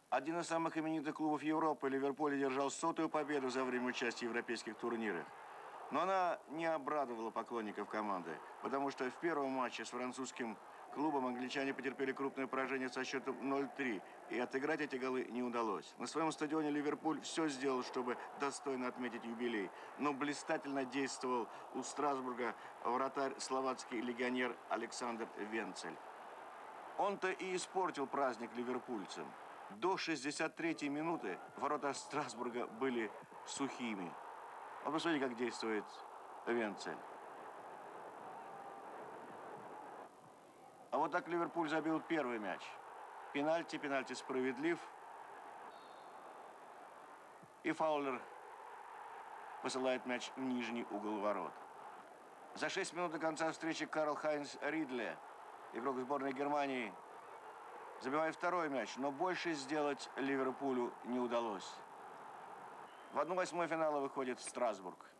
Один из самых именитых клубов Европы, Ливерпуль, одержал 100-ю победу за время участия в европейских турнирах. Но она не обрадовала поклонников команды, потому что в первом матче с французским клубом англичане потерпели крупное поражение со счетом 0-3, и отыграть эти голы не удалось. На своем стадионе Ливерпуль все сделал, чтобы достойно отметить юбилей, но блистательно действовал у Страсбурга вратарь словацкий легионер Александр Венцель. Он-то и испортил праздник ливерпульцам. До 63-й минуты ворота Страсбурга были сухими. Вот посмотрите, как действует Венцель. А вот так Ливерпуль забил первый мяч. Пенальти справедлив. И Фаулер посылает мяч в нижний угол ворот. За 6 минут до конца встречи Карл-Хайнц Ридле, игрок сборной Германии, забивает второй мяч, но больше сделать Ливерпулю не удалось. В 1/8 финала выходит Страсбург.